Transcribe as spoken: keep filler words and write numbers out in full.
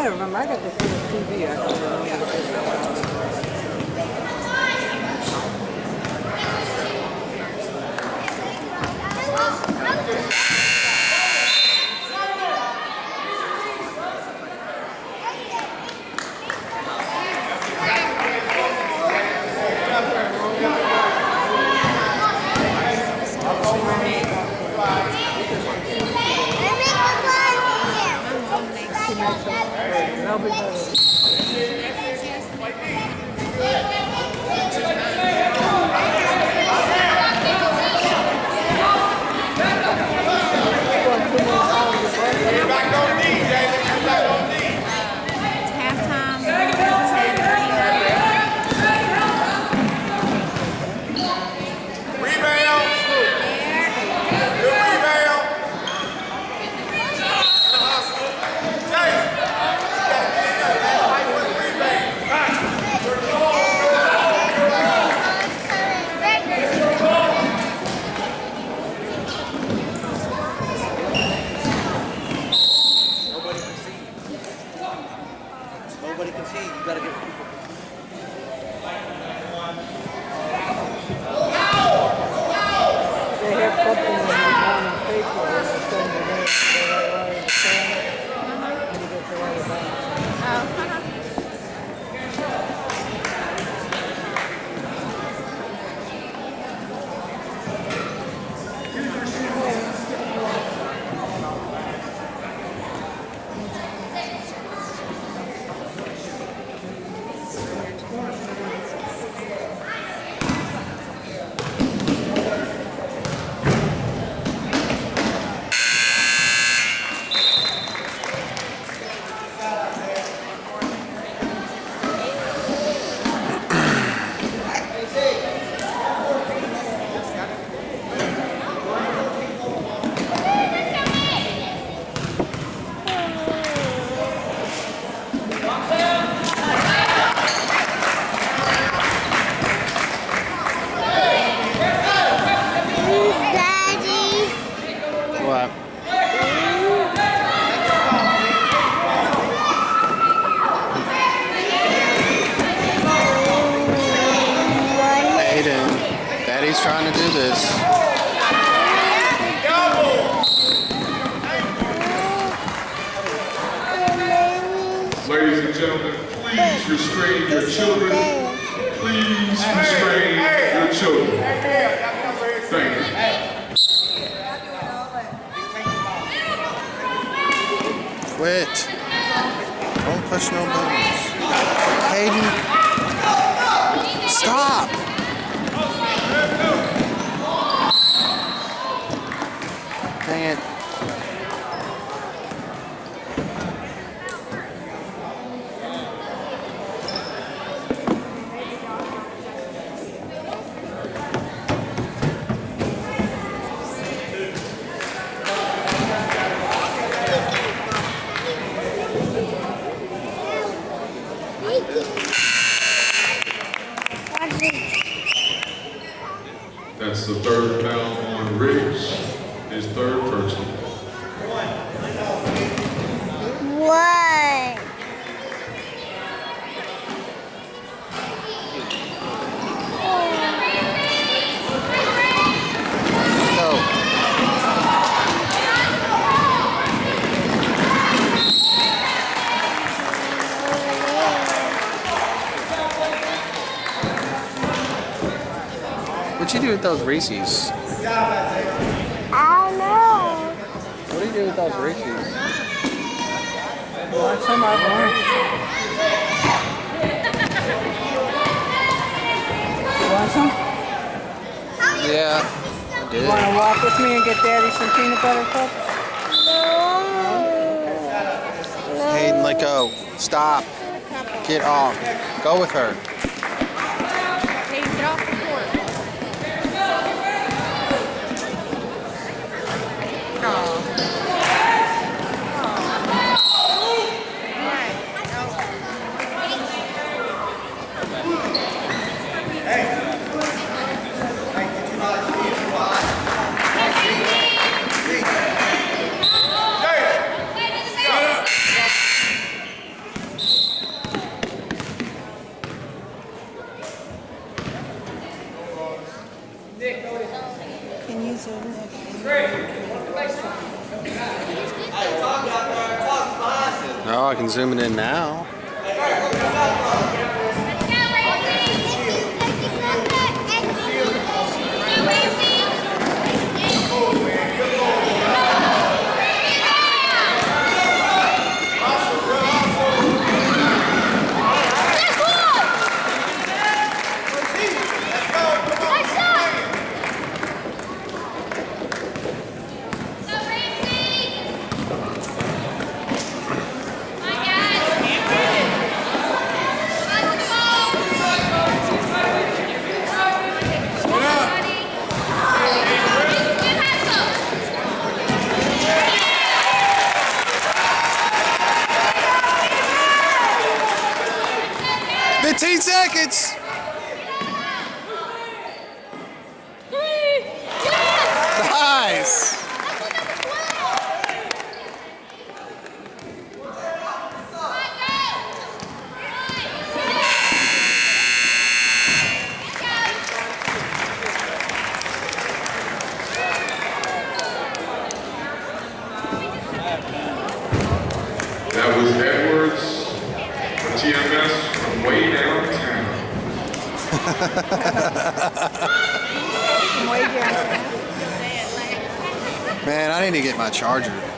I remember. I got this on the T V. I don't remember. That'll be better. Nobody can see. You gotta get people. They have something on the paper and they send it in. They write right in the corner. And you get to write it down. Oh, Daddy's trying to do this. Ladies and gentlemen, please restrain your children. Please restrain your children. Thank you. Quit. Don't push no buttons. Hayden. Stop. Dang it. That's the third foul on Riggs, his third personal. What? Go. What'd you do with those Reese's? I don't know. What do you do with those Reese's? Want some? I want. You want some? Yeah, I did. You want to walk with me and get Daddy some peanut butter cups? No. Hayden, let go. Stop. Get off. Go with her. Hayden, get off the court. Oh, I can zoom it in now. fifteen seconds. Nice. That was Edwards for T M S from way downtown. Man, I need to get my charger.